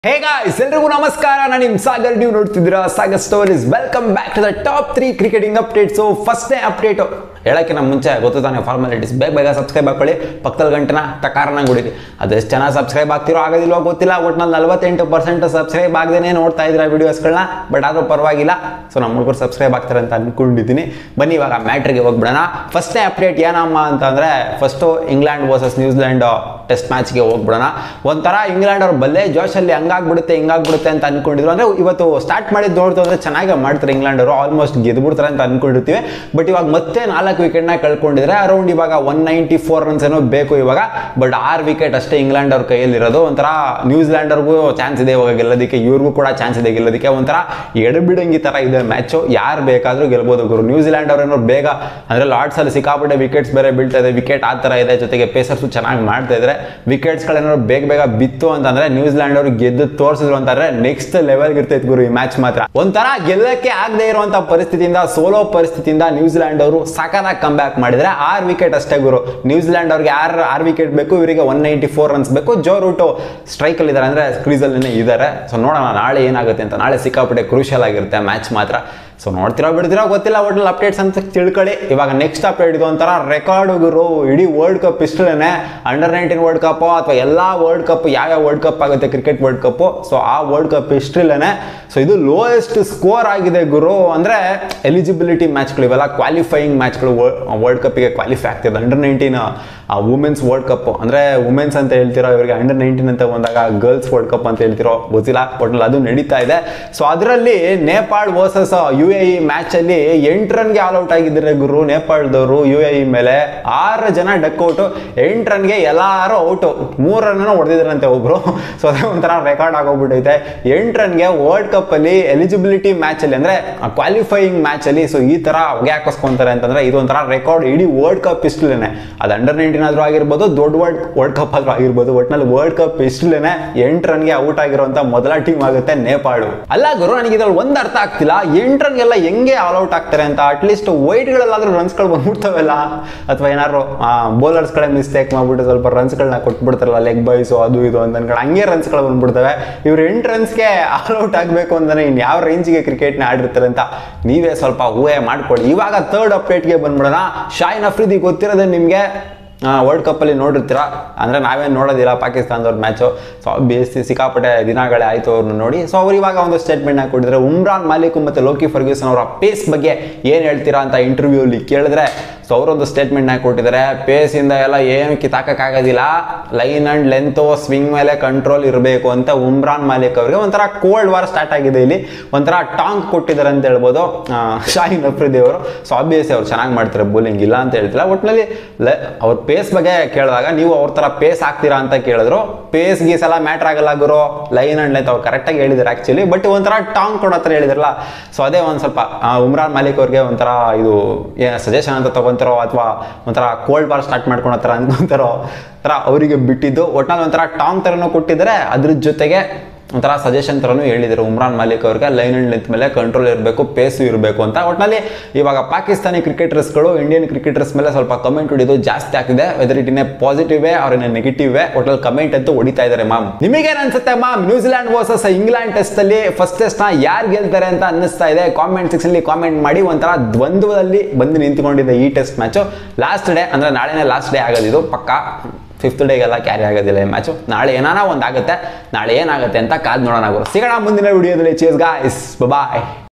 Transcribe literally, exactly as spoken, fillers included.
Hey guys, ಎಲ್ರಿಗೂ ನಮಸ್ಕಾರ. ನಾನು ನಿಮ್ಮ ಸಾಗರ್, ನೀವು ನೋಡ್ತಿದ್ದೀರಾ Sagar stories. Welcome back to the top three cricketing updates. First day update ಹೇಳಕ್ಕೆ ನಮ್ಮ ಮುಂಚೆ ಗೊತ್ತು ತಾನೆ ಫಾರ್ಮಾಲಿಟೀಸ್. ಬೇಗ ಬೇಗ ಸಬ್ಸ್ಕ್ರೈಬ್ ಹಾಕೊಳ್ಳಿ, ಪಕ್ಕದಲ್ಲಿ ಗಂಟೆನ ಟಕಾರನ ಗುಡಿರಿ. ಅದೆಷ್ಟು ಚೆನ್ನಾಗಿ ಸಬ್ಸ್ಕ್ರೈಬ್ ಆಗ್ತಿರೋ ಆಗೋದಿಲ್ವೋ ಗೊತ್ತಿಲ್ಲ, ಒಟ್ನಲ್ಲಿ ನಲ್ವತ್ತೆಂಟು ಪರ್ಸೆಂಟ್ ಸಬ್ಸ್ಕ್ರೈಬ್ ಆಗದೇನೆ ನೋಡ್ತಾ ಇದ್ದೀರಾ ವೀಡಿಯೋಸ್ಗಳನ್ನ. ಬಟ್ ಆದರೂ ಪರವಾಗಿಲ್ಲ, ಸೊ ನಮ್ಮ ಹುಡುಗರು ಸಬ್ಸ್ಕ್ರೈಬ್ ಆಗ್ತಾರೆ ಅಂತ ಅನ್ಕೊಂಡಿದ್ದೀನಿ. ಬನ್ನಿ ಇವಾಗ ಮ್ಯಾಟ್ರಿಗೆ ಹೋಗ್ಬಿಡೋಣ. ಫಸ್ಟ್ ಡೇ ಅಪ್ಡೇಟ್ ಏನಮ್ಮ ಅಂತಂದರೆ, first England versus New Zealand test ಮ್ಯಾಚ್ಗೆ ಹೋಗ್ಬಿಡೋಣ. ಒಂಥರ ಇಂಗ್ಲೆಂಡ್ ಅವ್ರ ಬಲ್ಲೆ ಜೋಶಲ್ಲಿ ಹಂಗಾಗ್ಬಿಡುತ್ತೆ ಹಿಂಗಾಗ್ಬಿಡುತ್ತೆ ಅಂತ ಅನ್ಕೊಂಡಿದ್ರು. ಅಂದರೆ ಇವತ್ತು ಸ್ಟಾರ್ಟ್ ಮಾಡಿದ್ದು ನೋಡ್ತು ಅಂದರೆ ಚೆನ್ನಾಗಿ ಮಾಡ್ತಾರೆ ಇಂಗ್ಲೆಂಡ್ ಅವರು, ಆಲ್ಮೋಸ್ಟ್ ಗೆದ್ಬಿಡ್ತಾರೆ ಅಂತ ಅನ್ಕೊಂಡಿರ್ತೀವಿ. ಬಟ್ ಇವಾಗ ಮತ್ತೆ ನಾಲ್ಕು ವಿಕೆಟ್ನ ಕಳ್ಕೊಂಡಿದ್ರೆ, ಅರೌಂಡ್ ಇವಾಗ ಒನ್ ನೈಂಟಿ ಫೋರ್ ರನ್ಸ್ ಏನೋ ಬೇಕು ಇವಾಗ. ಬಟ್ ಆರು ವಿಕೆಟ್ ಅಷ್ಟೇ ಇಂಗ್ಲೆಂಡ್ ಅವ್ರ ಕೈಯಲ್ಲಿರೋದು. ಒಂಥರ ನ್ಯೂಜಿಲೆಂಡ್ ಅವ್ರಿಗೂ ಚಾನ್ಸ್ ಇದೆ ಇವಾಗ ಗೆಲ್ಲೋದಕ್ಕೆ, ಇವ್ರಿಗೂ ಕೂಡ ಚಾನ್ಸ್ ಇದೆ ಗೆಲ್ಲೋದಕ್ಕೆ. ಒಂಥರ ಎಡಬಿಡಂಗಿ ಥರ ಇದೆ ಮ್ಯಾಚು, ಯಾರು ಬೇಕಾದರೂ ಗೆಲ್ಬೋದು ಗುರು. ನ್ಯೂಜಿಲೆಂಡ್ ಅವ್ರೇನೋ ಬೇಗ ಅಂದರೆ ಲಾರ್ಡ್ಸಲ್ಲಿ ಸಿಕ್ಕಾಪಟ್ಟೆ ವಿಕೆಟ್ಸ್ ಬೇರೆ ಬೀಳ್ತಾ ಇದೆ, ವಿಕೆಟ್ ಆ ಥರ ಇದೆ. ಜೊತೆಗೆ ಪೇಸರ್ಸು ಚೆನ್ನಾಗಿ ಮಾಡ್ತಾ ಇದ್ದಾರೆ. ವಿಕೆಟ್ಸ್ಗಳೇನಾದ್ರು ಬೇಗ ಬೇಗ ಬಿತ್ತು ಅಂತಂದ್ರೆ ನ್ಯೂಜಿಲೆಂಡ್ ಅವರು ಗೆದ್ದು ತೋರಿಸಿದ್ರು ಅಂತಂದ್ರೆ ನೆಕ್ಸ್ಟ್ ಲೆವೆಲ್ಗೆ ಇರ್ತೈತೆ ಗುರು ಈ ಮ್ಯಾಚ್ ಮಾತ್ರ. ಒಂಥರ ಗೆಲ್ಲಕ್ಕೆ ಆಗದೆ ಇರುವಂತ ಪರಿಸ್ಥಿತಿಯಿಂದ, ಸೋಲೋ ಪರಿಸ್ಥಿತಿಯಿಂದ ನ್ಯೂಜಿಲೆಂಡ್ ಅವರು ಸಖತ್ತಾಗಿ ಕಮ್ ಬ್ಯಾಕ್ ಮಾಡಿದ್ರೆ. ಆರು ವಿಕೆಟ್ ಅಷ್ಟೇ ಗುರು ನ್ಯೂಜಿಲೆಂಡ್ ಅವ್ರಿಗೆ. ಆರು ಆರು ವಿಕೆಟ್ ಬೇಕು, ಇವರಿಗೆ ಒನ್ ನೈಂಟಿ ಫೋರ್ ರನ್ಸ್ ಬೇಕು. ಜೋ ರೂಟು ಸ್ಟ್ರೈಕ್ ಅಲ್ಲಿ ಇದ್ದಾರೆ, ಅಂದ್ರೆ ಕ್ರೀಸ್ ಅಲ್ಲಿ ಇದ್ದಾರೆ. ಸೊ ನೋಡೋಣ ನಾಳೆ ಏನಾಗುತ್ತೆ ಅಂತ. ನಾಳೆ ಸಿಕ್ಕಾಪಟ್ಟೆ ಕ್ರೂಷಿಯಲ್ ಆಗಿರುತ್ತೆ ಮ್ಯಾಚ್ ಮಾತ್ರ. ಸೊ ನೋಡ್ತಿರೋ ಬಿಡ್ತಿರೋ ಗೊತ್ತಿಲ್ಲ, ಒಟ್ಟಲ್ಲಿ ಅಪ್ಡೇಟ್ಸ್ ಅಂತ ತಿಳ್ಕೊಳ್ಳಿ. ಇವಾಗ ನೆಕ್ಸ್ಟ್ ಅಪ್ಡೇಟ್ ಇದು ಒಂಥರ ರೆಕಾರ್ಡ್ ಗುರು. ಇಡೀ ವರ್ಲ್ಡ್ ಕಪ್ ಇಷ್ಟಲೇನೆ, ಅಂಡರ್ ನೈನ್ಟೀನ್ ವರ್ಲ್ಡ್ ಕಪ್ ಅಥವಾ ಎಲ್ಲ ವರ್ಲ್ಡ್ ಕಪ್ ಯಾವ್ಯಾವ ವರ್ಲ್ಡ್ ಕಪ್ ಆಗುತ್ತೆ ಕ್ರಿಕೆಟ್ ವರ್ಲ್ಡ್ ಕಪ್, ಸೊ ಆ ವರ್ಲ್ಡ್ ಕಪ್ ಇಷ್ಟಲೇನೆ. ಸೊ ಇದು ಲೋಯೆಸ್ಟ್ ಸ್ಕೋರ್ ಆಗಿದೆ ಗುರು. ಅಂದರೆ ಎಲಿಜಿಬಿಲಿಟಿ ಮ್ಯಾಚ್ಗಳು ಇವೆಲ್ಲ ಕ್ವಾಲಿಫೈಯಿಂಗ್ ಮ್ಯಾಚ್ಗಳು ವರ್ಲ್ಡ್ ಕಪ್ಗೆ ಕ್ವಾಲಿಫೈ ಆಗ್ತಿದೆ. Under nineteen women's world cup, ಅಂದರೆ ವುಮೆನ್ಸ್ ಅಂತ ಹೇಳ್ತಿರೋ, ಇವರಿಗೆ ಅಂಡರ್ ನೈನ್ಟೀನ್ ಅಂತ ಬಂದಾಗ ಗರ್ಲ್ಸ್ ವರ್ಲ್ಡ್ ಕಪ್ ಅಂತ ಹೇಳ್ತಿರೋ ಗೊತ್ತಿಲ್ಲ, ಒಟ್ನಲ್ಲಿ ಅದು ನಡೀತಾ ಇದೆ. ಸೊ ಅದರಲ್ಲಿ Nepal versus U A E match ಅಲ್ಲಿ ಎಂಟು ರನ್ಗೆ ಆಲ್ ಔಟ್ ಆಗಿದ್ದಾರೆ ಗುರು ನೇಪಾಳದವರು. ಯು ಎ ಇ ಮೇಲೆ ಆರು ಜನ ಡಕ್ ಔಟ್, ಎಂಟು ರನ್ಗೆ ಎಲ್ಲಾರು ಔಟು. ಮೂರು ರನ್ ಹೊಡೆದಿದ್ರಂತೆ ಒಬ್ರು. ಸೊ ಅದೇ ಒಂಥರ ರೆಕಾರ್ಡ್ ಆಗೋಗ್ಬಿಟ್ಟೈತೆ. ಎಂಟು ರನ್ಗೆ ವರ್ಲ್ಡ್ ಕಪ್ ಅಲ್ಲಿ ಎಲಿಜಿಬಿಲಿಟಿ ಮ್ಯಾಚ್ ಅಲ್ಲಿ, ಅಂದ್ರೆ ಕ್ವಾಲಿಫೈಯಿಂಗ್ ಮ್ಯಾಚ್ ಅಲ್ಲಿ ಸೊ ಈ ತರ ಹೊಗೆ ಹಾಕಿಸ್ಕೊಂತಾರೆ ಅಂತಂದ್ರೆ ಇದು ಒಂಥರ ರೆಕಾರ್ಡ್ ಇಡೀ ವರ್ಲ್ಡ್ ಕಪ್ ಇಷ್ಟಲೇನೆ. ಅದು ಅಂಡರ್ ನೈನ್ಟೀನ್ ಆದ್ರೂ ಆಗಿರ್ಬೋದು, ದೊಡ್ಡ ವರ್ಲ್ಡ್ ವರ್ಲ್ಡ್ ಕಪ್ ಆದ್ರೂ ಆಗಿರ್ಬೋದು, ಒಟ್ನಲ್ಲಿ ವರ್ಲ್ಡ್ ಕಪ್ ಇಷ್ಟಲೇನೆ ಎಂಟು ರನ್ಗೆ ಔಟ್ ಆಗಿರುವಂತ ಮೊದಲ ಟೀಮ್ ಆಗುತ್ತೆ ನೇಪಾಳ. ಅಲ್ಲ ಗುರು, ನನಗೆ ಇದ್ರಲ್ಲಿ ಒಂದು ಅರ್ಥ ಆಗ್ತಿಲ್ಲ, ಎಂಟು ರನ್ಗೆಲ್ಲ ಹೆಂಗೆ ಆಲ್ ಔಟ್ ಆಗ್ತಾರೆ ಅಂತ. ಅಟ್ಲೀಸ್ಟ್ ವೈಟ್ಗಳಲ್ಲಾದ್ರೂ ರನ್ಸ್ಗಳು ಬಂದ್ಬಿಡ್ತಾವಲ್ಲ, ಅಥವಾ ಏನಾದ್ರು ಬೌಲರ್ಸ್ಗಳೇ ಮಿಸ್ಟೇಕ್ ಮಾಡ್ಬಿಟ್ಟು ಸ್ವಲ್ಪ ರನ್ಸ್ಗಳನ್ನ ಕೊಟ್ಬಿಡ್ತಾರಲ್ಲ, ಲೆಗ್ ಬಾಯ್ಸು ಅದು ಇದು ಅಂತ ಅನ್ಕೊಂಡು ಹಂಗೆ ರನ್ಸ್ಗಳು ಬಂದ್ಬಿಡ್ತವೆ. ಇವ್ರು ಎಂಟು ರನ್ಸ್ಗೆ ಆಲ್ ಔಟ್ ಆಗಬೇಕು ಅಂದ್ರೆ ಇನ್ನು ಯಾವ ರೇಂಜ್ಗೆ ಕ್ರಿಕೆಟ್ನ ಆಡಿರ್ತಾರೆ ಅಂತ ನೀವೇ ಸ್ವಲ್ಪ ಊಹೆ ಮಾಡ್ಕೊಳ್ಳಿ. ಇವಾಗ ಥರ್ಡ್ ಅಪ್ಡೇಟ್ಗೆ ಬಂದ್ಬಿಡೋಣ. ಶಾಹಿನ್ ಅಫ್ರಿದಿ ಗೊತ್ತಿರೋದೇ ನಿಮಗೆ, ವರ್ಲ್ಡ್ ಕಪ್ಪಲ್ಲಿ ನೋಡಿರ್ತೀರಾ. ಅಂದರೆ ನಾವೇನು ನೋಡೋದಿಲ್ಲ ಪಾಕಿಸ್ತಾನದವ್ರ ಮ್ಯಾಚು. ಸೊ ಬೇಸಿ ಸಿಕ್ಕಾಪಟ್ಟೆ ದಿನಗಳೇ ಆಯಿತು ಅವ್ರನ್ನ ನೋಡಿ. ಸೊ ಅವ್ರು ಇವಾಗ ಒಂದು ಸ್ಟೇಟ್ಮೆಂಟ್ನ ಕೊಟ್ಟಿದ್ದಾರೆ. ಉಮ್ರಾನ್ ಮಾಲಿಕ್ ಮತ್ತು ಲೋಕಿ ಫರ್ಗ್ಯೂಸನ್ ಅವರ ಪೇಸ್ ಬಗ್ಗೆ ಏನು ಹೇಳ್ತೀರಾ ಅಂತ ಇಂಟರ್ವ್ಯೂಲಿ ಕೇಳಿದ್ರೆ, ಸೊ ಅವರೊಂದು ಸ್ಟೇಟ್ಮೆಂಟ್ನ ಕೊಟ್ಟಿದ್ದಾರೆ. ಪೇಸಿಂದ ಎಲ್ಲ ಏನು ಕಿತ್ತಾಕೋಕ್ಕಾಗೋದಿಲ್ಲ, ಲೈನ್ ಆ್ಯಂಡ್ ಲೆಂತು ಸ್ವಿಂಗ್ ಮೇಲೆ ಕಂಟ್ರೋಲ್ ಇರಬೇಕು ಅಂತ ಉಮ್ರಾನ್ ಮಾಲಿಕ್ ಅವರಿಗೆ ಒಂಥರ ಕೋಲ್ಡ್ ವಾರ್ ಸ್ಟಾರ್ಟ್ ಆಗಿದೆ. ಇಲ್ಲಿ ಒಂಥರ ಟಾಂಗ್ ಕೊಟ್ಟಿದ್ದಾರೆ ಅಂತ ಹೇಳ್ಬೋದು ಶಾಹಿನ್ ಅಫ್ರಿದಿ ಅವರು. ಸೊ ಆಬ್ವಿಯಸ್ಲಿ ಅವ್ರು ಚೆನ್ನಾಗಿ ಮಾಡ್ತಾರೆ ಬೌಲಿಂಗ್, ಇಲ್ಲ ಅಂತ ಹೇಳ್ತಿಲ್ಲ. ಒಟ್ಟಿನಲ್ಲಿ ಲೆ ಅವ್ರ ಪೇಸ್ ಬಗ್ಗೆ ಕೇಳಿದಾಗ, ನೀವು ಅವ್ರ ಥರ ಪೇಸ್ ಆಗ್ತೀರಾ ಅಂತ ಕೇಳಿದ್ರು. ಪೇಸ್ ಗೀಸ್ ಎಲ್ಲ ಮ್ಯಾಟ್ರ್ ಆಗಲ್ಲ ಗುರು, ಲೈನ್ ಆ್ಯಂಡ್ ಲೆಂತ್ ಅವ್ರು ಕರೆಕ್ಟಾಗಿ ಹೇಳಿದ್ದಾರೆ ಆ್ಯಕ್ಚುಲಿ. ಬಟ್ ಒಂಥರ ಟಾಂಗ್ ಕೊಡೋ ಹತ್ರ ಹೇಳಿದಾರಲ್ಲ, ಸೊ ಅದೇ ಒಂದು ಸ್ವಲ್ಪ ಉಮ್ರಾನ್ ಮಾಲಿಕ್ ಅವ್ರಿಗೆ ಒಂಥರ ಇದು ಸಜೆಷನ್ ಅಂತ ತಗೊಂತಾರೋ ಅಥವಾ ಒಂಥರ ಕೋಲ್ಡ್ ವಾರ್ ಸ್ಟಾರ್ಟ್ ಮಾಡ್ಕೊಳೋ ಥರ ಅನ್ಕೊಂತಾರೋ ಥರ ಅವರಿಗೆ ಬಿಟ್ಟಿದ್ದು. ಒಟ್ನಲ್ಲಿ ಒಂಥರ ಟಾಂಗ್ ಥರನೂ ಕೊಟ್ಟಿದ್ದಾರೆ, ಅದ್ರ ಜೊತೆಗೆ ಒಂಥರ ಸಜೆಷನ್ ಥರನೂ ಹೇಳಿದರು ಉಮ್ರಾನ್ ಮಾಲಿಕ್ ಅವ್ರಿಗೆ. ಲೈನ್ ಆ್ಯಂಡ್ ಲೆಂತ್ ಮೇಲೆ ಕಂಟ್ರೋಲ್ ಇರಬೇಕು, ಪೇಸು ಇರಬೇಕು ಅಂತ. ಒಟ್ಟಿನಲ್ಲಿ ಇವಾಗ ಪಾಕಿಸ್ತಾನಿ ಕ್ರಿಕೆಟರ್ಸ್ಗಳು ಇಂಡಿಯನ್ ಕ್ರಿಕೆಟರ್ಸ್ ಮೇಲೆ ಸ್ವಲ್ಪ ಕಮೆಂಟ್ ಹೊಡಿಯೋದು ಜಾಸ್ತಿ ಆಗ್ತಿದೆ. Whether it in a positive way or in a negative way, ಒಟ್ಟಲ್ಲಿ ಕಮೆಂಟ್ ಅಂತೂ ಹೊಡಿತಾ ಇದ್ದಾರೆ ಮ್ಯಾಮ್. ನಿಮಗೇನು ಅನ್ಸುತ್ತೆ ma'am, New Zealand versus England test ಅಲ್ಲಿ ಫಸ್ಟ್ ಟೆಸ್ಟ್ ನ ಯಾರು ಗೆಲ್ತಾರೆ ಅಂತ ಅನ್ನಿಸ್ತಾ ಇದೆ? ಕಾಮೆಂಟ್ ಸೆಕ್ಷನ್ ಅಲ್ಲಿ ಕಾಮೆಂಟ್ ಮಾಡಿ. ಒಂಥರ ದ್ವಂದ್ವದಲ್ಲಿ ಬಂದು ನಿಂತ್ಕೊಂಡಿದೆ ಈ ಟೆಸ್ಟ್ ಮ್ಯಾಚು. ಲಾಸ್ಟ್ ಡೇ ಅಂದ್ರೆ ನಾಳೆನೇ ಲಾಸ್ಟ್ ಡೇ ಆಗೋದಿದು ಪಕ್ಕಾ. ಫಿಫ್ತ್ ಡೇಗೆಲ್ಲ ಕ್ಯಾರಿ ಆಗೋದಿಲ್ಲ ಈ ಮ್ಯಾಚು. ನಾಳೆ ಏನಾನ ಒಂದು ಆಗುತ್ತೆ, ನಾಳೆ ಏನಾಗುತ್ತೆ ಅಂತ ಕಾದ್ ನೋಡೋಣ. ಸಿಗೋಣ ಮುಂದಿನ ವಿಡಿಯೋದಲ್ಲಿ. ಚೀಸ್ ಗಾಯ್ಸ್, ಬಾಯ್.